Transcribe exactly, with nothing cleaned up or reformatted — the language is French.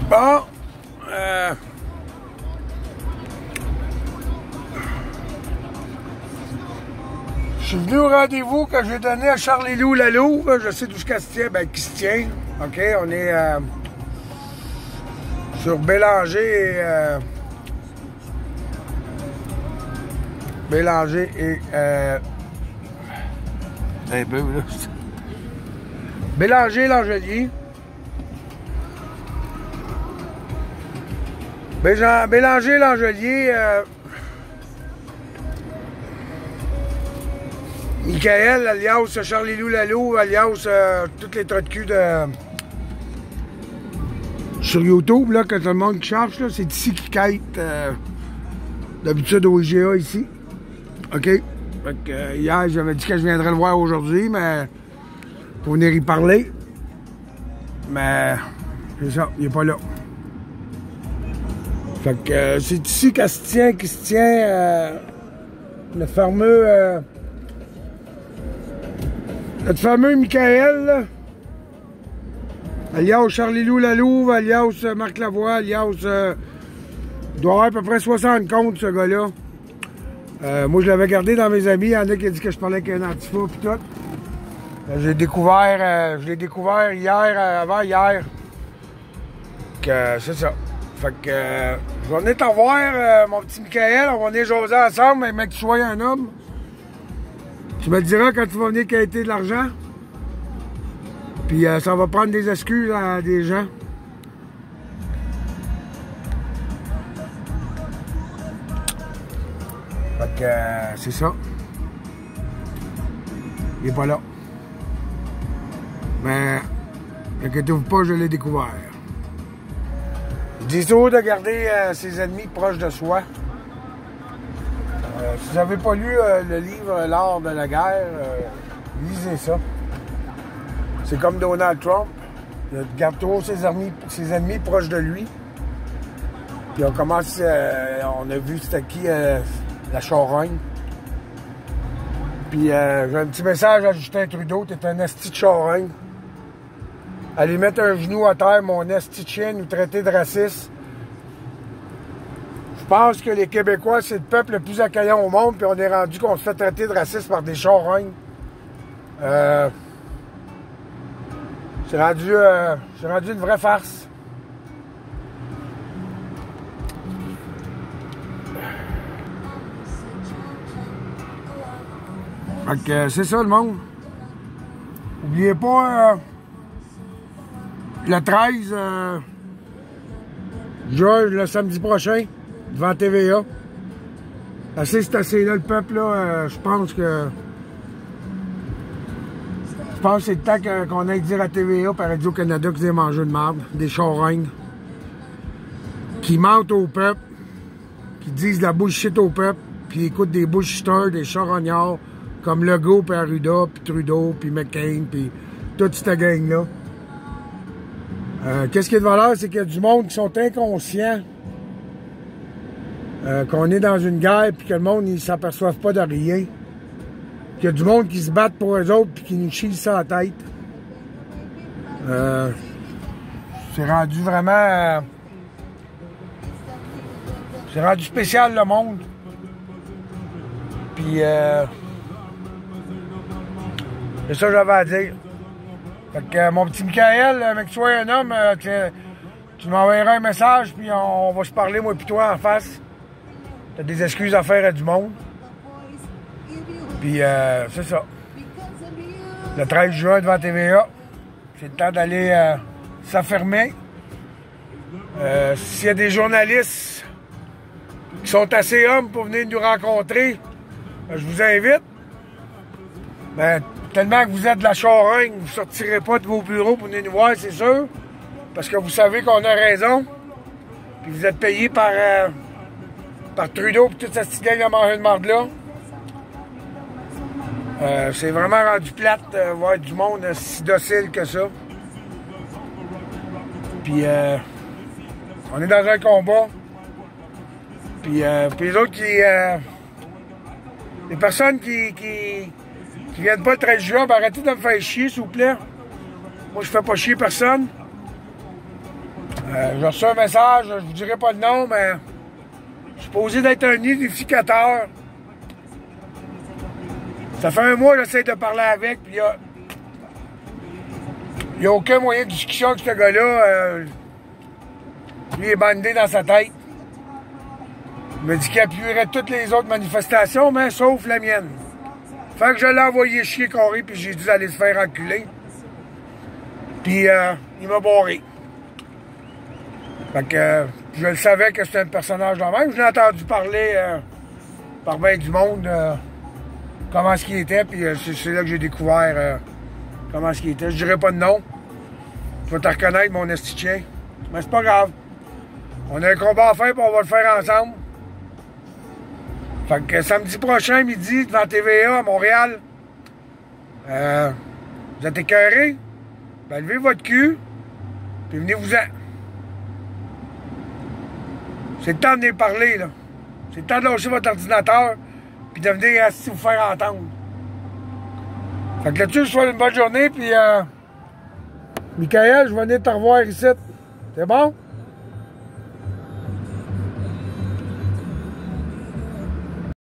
Bon, euh, je suis venu au rendez-vous que j'ai donné à Charlie-Lou Lalou. Je sais d'où ce se tient, ben qui se tient. OK, on est euh, sur Bélanger et euh, Bélanger et euh, un peu là. Bélanger Langelier. Bélanger Langelier. Euh, Michael, alias Charlie-Lou Lalou, alias euh, toutes les trous de cul de... Sur YouTube, là, que tout le monde qui cherche, c'est ici qui quête euh, d'habitude au I G A ici. OK? Fait que, euh, hier, j'avais dit que je viendrais le voir aujourd'hui, mais pour venir y parler. Mais c'est ça, il n'est pas là. Fait que euh, c'est ici qu'elle se tient, qui se tient euh, le fameux... Euh, Notre fameux Michael, là, alias Charlie-Lou Lalou, alias Marc Lavoie, alias... Euh, il doit avoir à peu près soixante comptes, ce gars-là. Euh, moi, je l'avais gardé dans mes amis. Il y en a qui ont dit que je parlais avec un antifa pis tout. Euh, j'ai découvert... Euh, je l'ai découvert hier, euh, avant hier. Que euh, c'est ça. Fait que... Euh, je vais venir t'en voir, euh, mon petit Michael. On va venir jaser ensemble, mais que tu sois un homme. Tu me le diras quand tu vas venir quêter de l'argent. Puis euh, ça va prendre des excuses à des gens. Fait que euh, c'est ça. Il est pas là. Mais inquiétez-vous pas, je l'ai découvert. Je dis toujours de garder euh, ses ennemis proches de soi. Euh, si vous n'avez pas lu euh, le livre L'art de la guerre, euh, lisez ça. C'est comme Donald Trump. Il garde toujours ses ennemis, ses ennemis proches de lui. Puis on commence, euh, on a vu c'était qui euh, la charogne. Puis euh, j'ai un petit message à Justin Trudeau, t'es un esti de charogne. Allez mettre un genou à terre, mon esti de chien, nous traiter de raciste. Je pense que les Québécois, c'est le peuple le plus accueillant au monde, puis on est rendu qu'on se fait traiter de raciste par des charognes. Euh, c'est rendu, euh, c'est rendu une vraie farce. Fait que euh, c'est ça le monde. N'oubliez pas, euh, le treize, euh, juin, le samedi prochain, devant T V A. Assez, c'est assez là, le peuple, là, euh, je pense que... Je pense que c'est le temps qu'on aille dire à T V A par Radio-Canada qu'ils aient mangé de marde, des charognes, qui mentent au peuple, qui disent de la bullshit au peuple, puis écoutent des bullshitters, des charognards, comme Legault, puis Arruda, puis Trudeau, puis McCain, puis toute cette gang-là. Euh, Qu'est-ce qui est de valeur, c'est qu'il y a du monde qui sont inconscients euh, qu'on est dans une guerre puis que le monde ne s'aperçoive pas de rien. Qu'il y a du monde qui se battent pour eux autres puis qui nous chie ça à la tête. Euh, c'est rendu vraiment... Euh, c'est rendu spécial le monde. Puis... Euh, c'est ça que j'avais à dire. Fait que euh, mon petit Michael, euh, mec, tu sois un homme, euh, tu, tu m'enverras un message, puis on, on va se parler, moi et toi, en face. T'as des excuses à faire à du monde. Puis, euh, c'est ça. Le treize juin, devant T V A, c'est le temps d'aller euh, s'affirmer. Euh, S'il y a des journalistes qui sont assez hommes pour venir nous rencontrer, euh, je vous invite. Ben, tellement que vous êtes de la charogne, vous ne sortirez pas de vos bureaux pour venir nous voir, c'est sûr. Parce que vous savez qu'on a raison. Puis vous êtes payé par, euh, par Trudeau et toute cette petite gang à manger de marde-là. Euh, c'est vraiment rendu plate de euh, voir du monde euh, si docile que ça. Puis euh, on est dans un combat. Puis, euh, puis les autres qui... Euh, les personnes qui... qui Qui viennent pas le treize juin, ben arrêtez de me faire chier, s'il vous plaît. Moi, je fais pas chier personne. Euh, j'ai reçu un message, je vous dirai pas le nom, mais je suis supposé d'être un unificateur. Ça fait un mois que j'essaie de parler avec, puis il y a... Il n'y a aucun moyen de discussion avec ce gars-là. Euh... Lui est bandé dans sa tête. Il m'a dit qu'il appuierait toutes les autres manifestations, mais sauf la mienne. Fait que je l'ai envoyé chier carré, puis j'ai dû aller se faire enculer. Puis euh, il m'a barré. Fait que euh, je le savais que c'était un personnage de même. Je l'ai entendu parler euh, par bien du monde, euh, comment est-ce qu'il était, puis euh, c'est là que j'ai découvert euh, comment est-ce qu'il était. Je dirais pas de nom. Tu vas te reconnaître, mon esti chien. Mais c'est pas grave. On a un combat à faire, puis on va le faire ensemble. Fait que samedi prochain, midi, devant T V A à Montréal, euh, vous êtes écœurés? Ben, levez votre cul, puis venez-vous-en. C'est le temps de venir parler, là. C'est le temps de lâcher votre ordinateur, puis de venir assis vous faire entendre. Fait que là-dessus, je vous souhaite une bonne journée, puis euh, Michael, je vais venir te revoir ici. C'est bon?